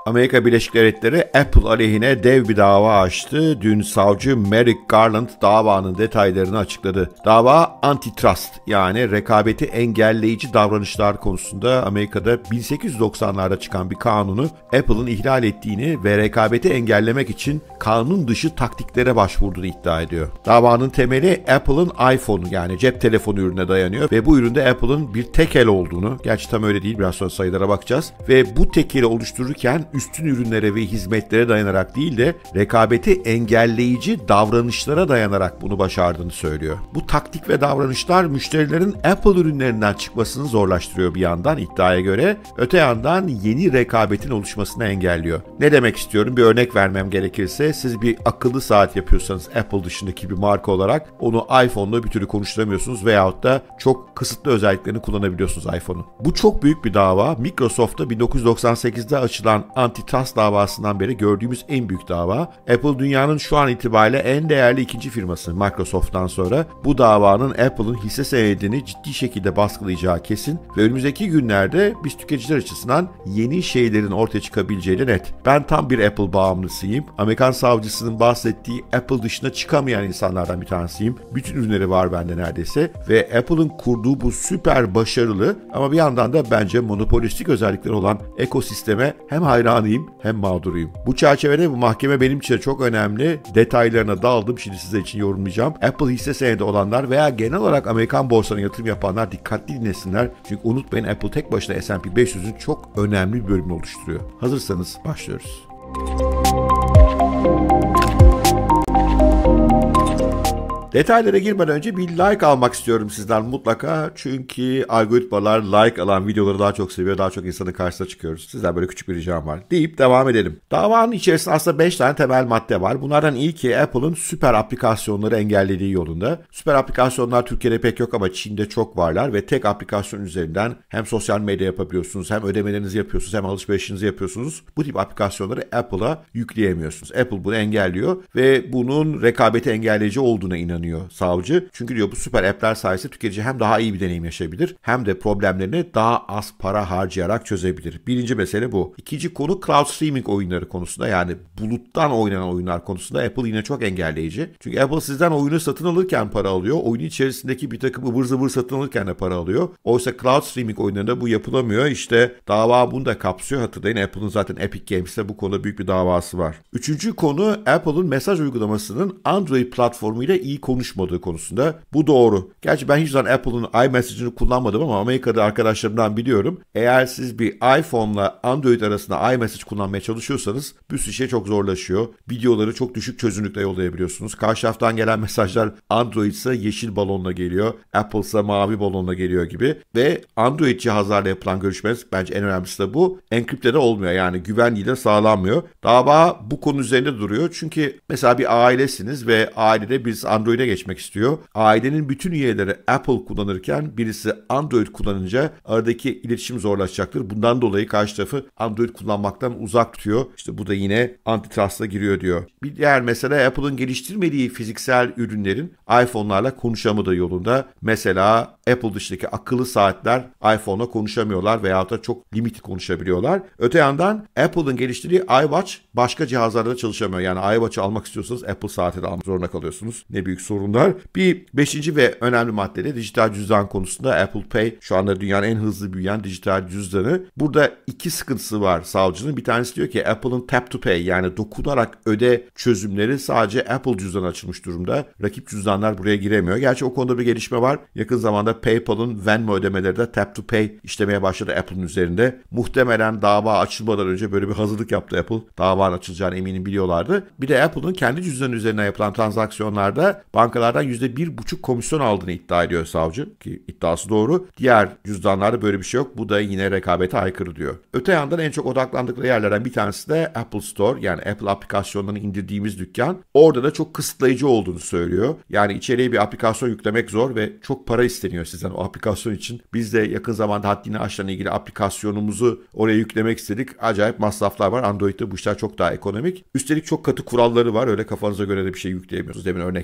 Amerika Birleşik Devletleri Apple aleyhine dev bir dava açtı. Dün savcı Merrick Garland davanın detaylarını açıkladı. Dava antitrust yani rekabeti engelleyici davranışlar konusunda Amerika'da 1890'larda çıkan bir kanunu Apple'ın ihlal ettiğini ve rekabeti engellemek için kanun dışı taktiklere başvurduğunu iddia ediyor. Davanın temeli Apple'ın iPhone yani cep telefonu ürününe dayanıyor ve bu üründe Apple'ın bir tekel olduğunu, gerçi tam öyle değil, biraz sonra sayılara bakacağız, ve bu tekeli oluştururken üstün ürünlere ve hizmetlere dayanarak değil de rekabeti engelleyici davranışlara dayanarak bunu başardığını söylüyor. Bu taktik ve davranışlar müşterilerin Apple ürünlerinden çıkmasını zorlaştırıyor bir yandan iddiaya göre, öte yandan yeni rekabetin oluşmasını engelliyor. Ne demek istiyorum? Bir örnek vermem gerekirse, siz bir akıllı saat yapıyorsanız Apple dışındaki bir marka olarak onu iPhone'la bir türlü konuşturamıyorsunuz veyahut da çok kısıtlı özelliklerini kullanabiliyorsunuz iPhone'un. Bu çok büyük bir dava. Microsoft'ta 1998'de açılan antitrust davasından beri gördüğümüz en büyük dava. Apple dünyanın şu an itibariyle en değerli ikinci firması Microsoft'tan sonra. Bu davanın Apple'ın hisse senedini ciddi şekilde baskılayacağı kesin ve önümüzdeki günlerde biz tüketiciler açısından yeni şeylerin ortaya çıkabileceği de net. Ben tam bir Apple bağımlısıyım. Amerikan savcısının bahsettiği Apple dışına çıkamayan insanlardan bir tanesiyim. Bütün ürünleri var bende neredeyse ve Apple'ın kurduğu bu süper başarılı ama bir yandan da bence monopolistik özellikleri olan ekosisteme hem hayranıyım hem mağduruyum. Bu çerçevede bu mahkeme benim için çok önemli. Detaylarına daldım. Şimdi sizler için yorumlayacağım. Apple hisse senedi olanlar veya genel olarak Amerikan borsasına yatırım yapanlar dikkatli dinlesinler. Çünkü unutmayın, Apple tek başına S&P 500'ün çok önemli bir bölümünü oluşturuyor. Hazırsanız başlıyoruz. Detaylara girmeden önce bir like almak istiyorum sizden mutlaka. Çünkü algoritmalar like alan videoları daha çok seviyor. Daha çok insanın karşısına çıkıyoruz. Sizden böyle küçük bir ricam var deyip devam edelim. Davanın içerisinde aslında 5 tane temel madde var. Bunlardan ilki Apple'ın süper aplikasyonları engellediği yolunda. Süper aplikasyonlar Türkiye'de pek yok ama Çin'de çok varlar ve tek aplikasyon üzerinden hem sosyal medya yapabiliyorsunuz, hem ödemelerinizi yapıyorsunuz, hem alışverişinizi yapıyorsunuz. Bu tip aplikasyonları Apple'a yükleyemiyorsunuz. Apple bunu engelliyor ve bunun rekabeti engelleyici olduğuna inanıyor savcı. Çünkü diyor bu süper app'ler sayesinde tüketici hem daha iyi bir deneyim yaşayabilir hem de problemlerini daha az para harcayarak çözebilir. Birinci mesele bu. İkinci konu cloud streaming oyunları konusunda, yani buluttan oynanan oyunlar konusunda Apple yine çok engelleyici. Çünkü Apple sizden oyunu satın alırken para alıyor. Oyunun içerisindeki bir takım ıvır zıvır satın alırken de para alıyor. Oysa cloud streaming oyunlarında bu yapılamıyor. İşte dava bunu da kapsıyor. Hatırlayın, Apple'ın zaten Epic Games'te bu konuda büyük bir davası var. Üçüncü konu Apple'ın mesaj uygulamasının Android platformuyla iyi konuşmadığı konusunda. Bu doğru. Gerçi ben hiç zaman Apple'ın iMessage'ini kullanmadım ama Amerika'da arkadaşlarımdan biliyorum. Eğer siz bir iPhone'la Android arasında iMessage kullanmaya çalışıyorsanız bir sürü şey çok zorlaşıyor. Videoları çok düşük çözünürlükte yollayabiliyorsunuz. Karşı taraftan gelen mesajlar Android ise yeşil balonla geliyor. Apple ise mavi balonla geliyor gibi. Ve Android cihazlarla yapılan görüşmeler, bence en önemlisi de bu, enkripte de olmuyor. Yani güvenliği de sağlanmıyor. Dava bu konu üzerinde duruyor. Çünkü mesela bir ailesiniz ve ailede birisi Android'e geçmek istiyor. Ailenin bütün üyeleri Apple kullanırken birisi Android kullanınca aradaki iletişim zorlaşacaktır. Bundan dolayı karşı tarafı Android kullanmaktan uzak tutuyor. İşte bu da yine antitrust'a giriyor diyor. Bir diğer mesele Apple'ın geliştirmediği fiziksel ürünlerin iPhone'larla konuşamadığı yolunda. Mesela Apple dışındaki akıllı saatler iPhone'la konuşamıyorlar veyahut da çok limiti konuşabiliyorlar. Öte yandan Apple'ın geliştirdiği iWatch başka cihazlarda da çalışamıyor. Yani iWatch'ı almak istiyorsanız Apple saati de almak zorunda kalıyorsunuz. Ne büyük sorunlar. Bir beşinci ve önemli madde de dijital cüzdan konusunda. Apple Pay şu anda dünyanın en hızlı büyüyen dijital cüzdanı. Burada iki sıkıntısı var savcının. Bir tanesi diyor ki Apple'ın Tap to Pay yani dokunarak öde çözümleri sadece Apple cüzdanı açılmış durumda. Rakip cüzdanlar buraya giremiyor. Gerçi o konuda bir gelişme var. Yakın zamanda PayPal'ın Venmo ödemeleri de Tap to Pay işlemeye başladı Apple'ın üzerinde. Muhtemelen dava açılmadan önce böyle bir hazırlık yaptı Apple. Davanın açılacağını eminim biliyorlardı. Bir de Apple'ın kendi cüzdanı üzerinden yapılan transaksiyonlarda bankalardan %1,5 komisyon aldığını iddia ediyor savcı, ki iddiası doğru. Diğer cüzdanlarda böyle bir şey yok. Bu da yine rekabete aykırı diyor. Öte yandan en çok odaklandıkları yerlerden bir tanesi de Apple Store, yani Apple aplikasyonlarını indirdiğimiz dükkan. Orada da çok kısıtlayıcı olduğunu söylüyor. Yani içeriye bir aplikasyon yüklemek zor ve çok para isteniyor sizden o aplikasyon için. Biz de yakın zamanda haddini aşan ilgili aplikasyonumuzu oraya yüklemek istedik. Acayip masraflar var. Android'de bu işler çok daha ekonomik. Üstelik çok katı kuralları var. Öyle kafanıza göre de bir şey yükleyemiyorsunuz. Demin örnek verdim.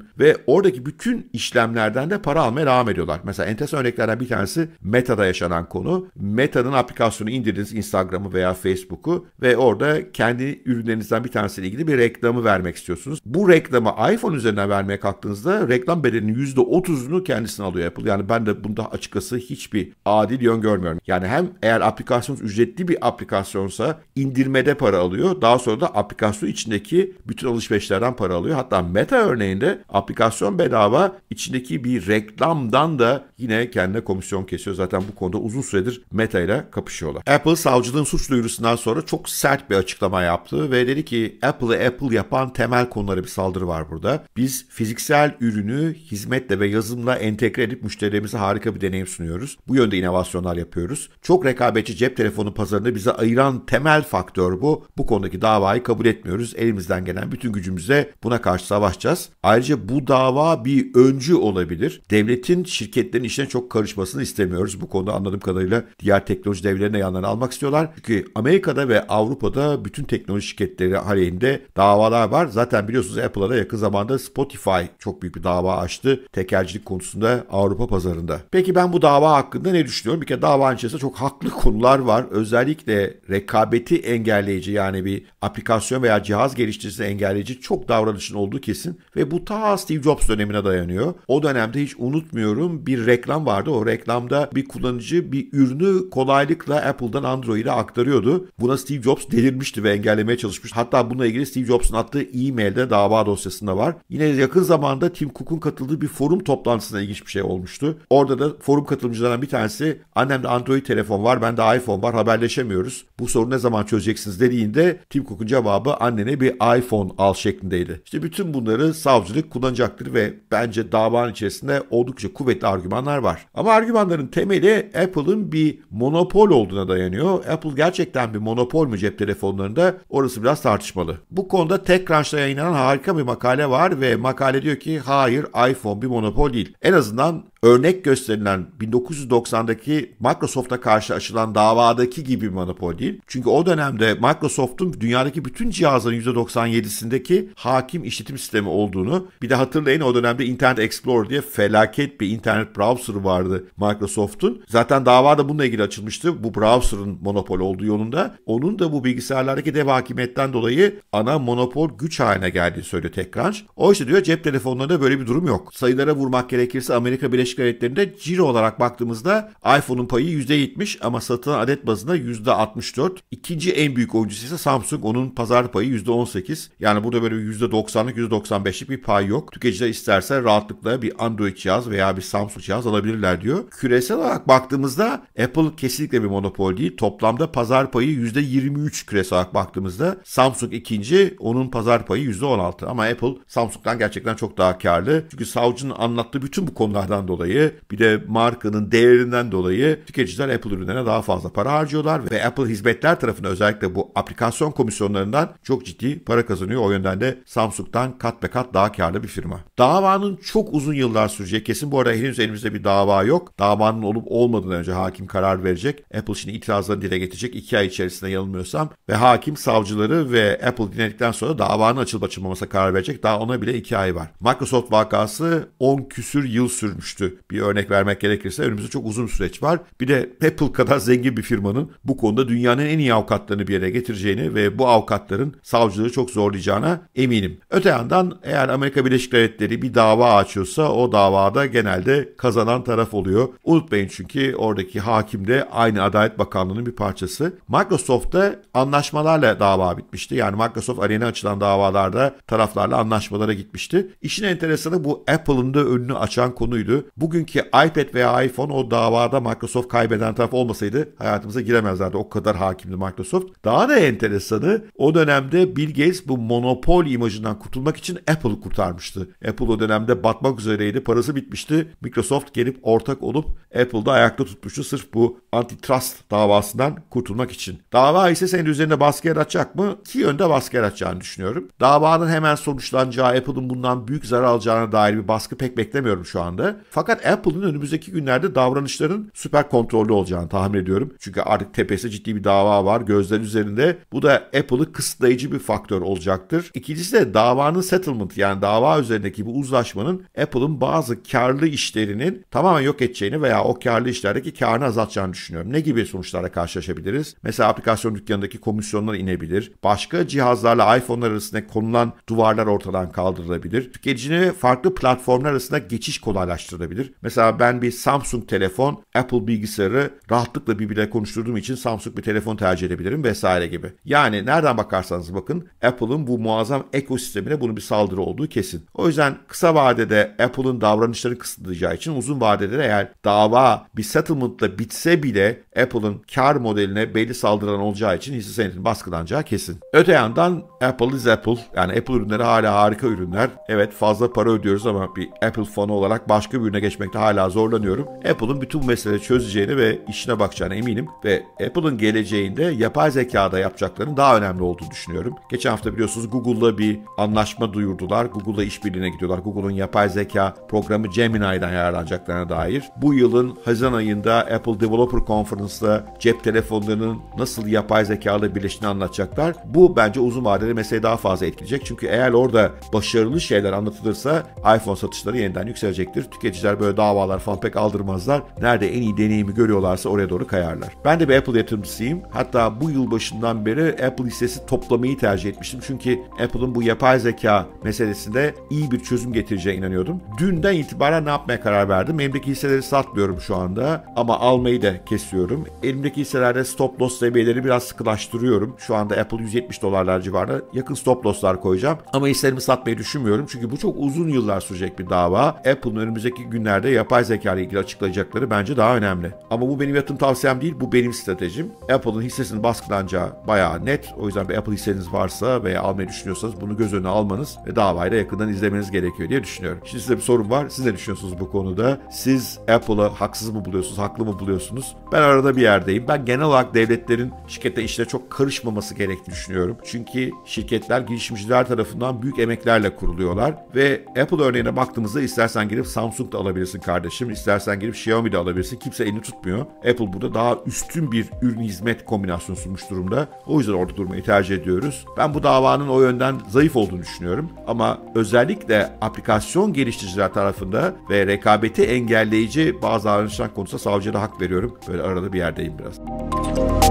ve oradaki bütün işlemlerden de para almaya devam ediyorlar. Mesela enteresan örneklerden bir tanesi Meta'da yaşanan konu. Meta'nın aplikasyonu indirdiniz, Instagram'ı veya Facebook'u ve orada kendi ürünlerinizden bir tanesiyle ilgili bir reklamı vermek istiyorsunuz. Bu reklamı iPhone üzerinden vermeye kalktığınızda reklam bedelinin %30'unu kendisine alıyor Apple. Yani ben de bunda açıkçası hiçbir adil yön görmüyorum. Yani hem eğer aplikasyonunuz ücretli bir aplikasyonsa indirmede para alıyor. Daha sonra da aplikasyon içindeki bütün alışverişlerden para alıyor. Hatta Meta örneğinde aplikasyon bedava, içindeki bir reklamdan da yine kendine komisyon kesiyor. Zaten bu konuda uzun süredir Meta ile kapışıyorlar. Apple savcılığın suç duyurusundan sonra çok sert bir açıklama yaptı ve dedi ki Apple'ı Apple yapan temel konulara bir saldırı var burada. Biz fiziksel ürünü hizmetle ve yazılımla entegre edip müşterilerimize harika bir deneyim sunuyoruz. Bu yönde inovasyonlar yapıyoruz. Çok rekabetçi cep telefonu pazarında bize ayıran temel faktör bu. Bu konudaki davayı kabul etmiyoruz. Elimizden gelen bütün gücümüzle buna karşı savaşacağız. Ayrıca bu dava bir öncü olabilir. Devletin şirketlerin işine çok karışmasını istemiyoruz. Bu konuda anladığım kadarıyla diğer teknoloji devlerine yanlarına almak istiyorlar. Çünkü Amerika'da ve Avrupa'da bütün teknoloji şirketleri aleyhinde davalar var. Zaten biliyorsunuz Apple'a da yakın zamanda Spotify çok büyük bir dava açtı tekelcilik konusunda Avrupa pazarında. Peki ben bu dava hakkında ne düşünüyorum? Bir kere davanın içerisinde çok haklı konular var. Özellikle rekabeti engelleyici, yani bir aplikasyon veya cihaz geliştiricisini engelleyici çok davranışın olduğu kesin ve bu ta Steve Jobs dönemine dayanıyor. O dönemde hiç unutmuyorum bir reklam vardı. O reklamda bir kullanıcı bir ürünü kolaylıkla Apple'dan Android'e aktarıyordu. Buna Steve Jobs delirmişti ve engellemeye çalışmıştı. Hatta bununla ilgili Steve Jobs'un attığı e-mailde dava dosyasında var. Yine yakın zamanda Tim Cook'un katıldığı bir forum toplantısında ilginç bir şey olmuştu. Orada da forum katılımcılarından bir tanesi annemde Android telefon var, bende iPhone var, haberleşemiyoruz. Bu sorunu ne zaman çözeceksiniz dediğinde Tim Cook'un cevabı annene bir iPhone al şeklindeydi. İşte bütün bunları savcılık kullanacaktır ve bence davanın içerisinde oldukça kuvvetli argümanlar var. Ama argümanların temeli Apple'ın bir monopol olduğuna dayanıyor. Apple gerçekten bir monopol mu cep telefonlarında? Orası biraz tartışmalı. Bu konuda TechCrunch'ta yayınlanan harika bir makale var ve makale diyor ki hayır, iPhone bir monopol değil. En azından örnek gösterilen 1990'daki Microsoft'a karşı açılan davadaki gibi bir monopol değil. Çünkü o dönemde Microsoft'un dünyadaki bütün cihazların %97'sindeki hakim işletim sistemi olduğunu, bir de hatırlayın o dönemde Internet Explorer diye felaket bir internet browser vardı Microsoft'un. Zaten dava da bununla ilgili açılmıştı. Bu browser'ın monopol olduğu yolunda. Onun da bu bilgisayarlardaki dev hakimiyetten dolayı ana monopol güç haline geldiğini söylüyor TechCrunch. Oysa diyor cep telefonlarında böyle bir durum yok. Sayılara vurmak gerekirse Amerika Birleşik Devletleri'nde ciro olarak baktığımızda iPhone'un payı %70 ama satılan adet bazında %64. İkinci en büyük oyuncusu ise Samsung. Onun pazar payı %18. Yani burada böyle %90'lık %95'lik bir pay yok. Tüketiciler isterse rahatlıkla bir Android cihaz veya bir Samsung cihaz alabilirler diyor. Küresel olarak baktığımızda Apple kesinlikle bir monopol değil. Toplamda pazar payı %23 küresel olarak baktığımızda. Samsung ikinci, onun pazar payı %16. Ama Apple Samsung'dan gerçekten çok daha karlı. Çünkü savcının anlattığı bütün bu konulardan dolayı, bir de markanın değerinden dolayı tüketiciler Apple ürünlerine daha fazla para harcıyorlar ve Apple hizmetler tarafında özellikle bu aplikasyon komisyonlarından çok ciddi para kazanıyor. O yönden de Samsung'dan kat be kat daha karlı bir firma. Davanın çok uzun yıllar süreceği kesin. Bu arada henüz elimizde bir dava yok. Davanın olup olmadığından önce hakim karar verecek. Apple şimdi itirazlarını dile getirecek 2 ay içerisinde yanılmıyorsam ve hakim savcıları ve Apple dinledikten sonra davanın açılıp açılmamasına karar verecek. Daha ona bile 2 ay var. Microsoft vakası 10 küsür yıl sürmüştü. Bir örnek vermek gerekirse önümüzde çok uzun bir süreç var. Bir de Apple kadar zengin bir firmanın bu konuda dünyanın en iyi avukatlarını bir yere getireceğini ve bu avukatların savcılığı çok zorlayacağına eminim. Öte yandan eğer Amerika Birleşik Devletleri bir dava açıyorsa o davada genelde kazanan taraf oluyor. Unutmayın çünkü oradaki hakim de aynı Adalet Bakanlığı'nın bir parçası. Microsoft'ta anlaşmalarla dava bitmişti. Yani Microsoft aleyhine açılan davalarda taraflarla anlaşmalara gitmişti. İşin enteresanı bu Apple'ın da önünü açan konuydu. Bugünkü iPad veya iPhone o davada Microsoft kaybeden taraf olmasaydı hayatımıza giremezlerdi. O kadar hakimdi Microsoft. Daha da enteresanı o dönemde Bill Gates bu monopol imajından kurtulmak için Apple'ı kurtarmıştı. Apple o dönemde batmak üzereydi. Parası bitmişti. Microsoft gelip ortak olup Apple'da ayakta tutmuştu sırf bu antitrust davasından kurtulmak için. Dava ise senin üzerinde baskı yaratacak mı? İki yönde baskı yaratacağını düşünüyorum. Davanın hemen sonuçlanacağı, Apple'ın bundan büyük zarar alacağına dair bir baskı pek beklemiyorum şu anda. Fakat Apple'ın önümüzdeki günlerde davranışların süper kontrollü olacağını tahmin ediyorum. Çünkü artık tepesinde ciddi bir dava var gözler üzerinde. Bu da Apple'ı kısıtlayıcı bir faktör olacaktır. İkincisi de davanın settlement, yani dava dava üzerindeki bu uzlaşmanın Apple'ın bazı karlı işlerinin tamamen yok edeceğini veya o karlı işlerdeki karını azaltacağını düşünüyorum. Ne gibi sonuçlarla karşılaşabiliriz? Mesela aplikasyon dükkanındaki komisyonlar inebilir. Başka cihazlarla iPhone'lar arasında konulan duvarlar ortadan kaldırılabilir. Tüketicinin farklı platformlar arasında geçiş kolaylaştırılabilir. Mesela ben bir Samsung telefon, Apple bilgisayarı rahatlıkla birbirine konuşturduğum için Samsung bir telefon tercih edebilirim vesaire gibi. Yani nereden bakarsanız bakın Apple'ın bu muazzam ekosistemine bunun bir saldırı olduğu kesin. O yüzden kısa vadede Apple'ın davranışlarını kısıtlayacağı için uzun vadede de eğer dava bir settlement'la bitse bile Apple'ın kar modeline belli saldıran olacağı için hisse senedinin baskılanacağı kesin. Öte yandan Apple is Apple. Yani Apple ürünleri hala harika ürünler. Evet fazla para ödüyoruz ama bir Apple fanı olarak başka bir ürüne geçmekte hala zorlanıyorum. Apple'ın bütün bu meseleleri çözeceğini ve işine bakacağına eminim ve Apple'ın geleceğinde yapay zekada yapacaklarının daha önemli olduğunu düşünüyorum. Geçen hafta biliyorsunuz Google'la bir anlaşma duyurdular. Google'la işbirliğine gidiyorlar. Google'un yapay zeka programı Gemini'den yararlanacaklarına dair. Bu yılın Haziran ayında Apple Developer Conference'da cep telefonlarının nasıl yapay zekalarla birleştiğini anlatacaklar. Bu bence uzun vadede meseleyi daha fazla etkileyecek. Çünkü eğer orada başarılı şeyler anlatılırsa iPhone satışları yeniden yükselecektir. Tüketiciler böyle davalar falan pek aldırmazlar. Nerede en iyi deneyimi görüyorlarsa oraya doğru kayarlar. Ben de bir Apple yatırımcısıyım. Hatta bu yıl başından beri Apple hissesi toplamayı tercih etmiştim. Çünkü Apple'ın bu yapay zeka meselesinde iyi bir çözüm getireceğine inanıyordum. Dünden itibaren ne yapmaya karar verdim? Elimdeki hisseleri satmıyorum şu anda ama almayı da kesiyorum. Elimdeki hisselerde stop loss seviyeleri biraz sıkılaştırıyorum. Şu anda Apple $170 civarında yakın stop losslar koyacağım. Ama hisselerimi satmayı düşünmüyorum. Çünkü bu çok uzun yıllar sürecek bir dava. Apple'ın önümüzdeki günlerde yapay zeka ile ilgili açıklayacakları bence daha önemli. Ama bu benim yatırım tavsiyem değil. Bu benim stratejim. Apple'ın hissesinin baskılanacağı bayağı net. O yüzden bir Apple hisseniz varsa veya almayı düşünüyorsanız bunu göz önüne almanız ve davayı da yakından izlemeniz gerekiyor diye düşünüyorum. Şimdi size bir sorum var. Siz ne düşünüyorsunuz bu konuda? Siz Apple'ı haksız mı buluyorsunuz, haklı mı buluyorsunuz? Ben arada bir yerdeyim. Ben genel olarak devletlerin şirkette işine çok karışmaması gerektiğini düşünüyorum. Çünkü şirketler girişimciler tarafından büyük emeklerle kuruluyorlar ve Apple örneğine baktığımızda istersen girip Samsung da alabilirsin kardeşim, istersen girip Xiaomi de alabilirsin. Kimse elini tutmuyor. Apple burada daha üstün bir ürün hizmet kombinasyonu sunmuş durumda. O yüzden orada durmayı tercih ediyoruz. Ben bu davanın o yönden zayıf olduğunu düşünüyorum. Ama özellikle aplikasyon geliştiriciler tarafında ve rekabeti engelleyici bazı davranışlar konusunda savcıya da hak veriyorum. Böyle arada bir yerdeyim biraz.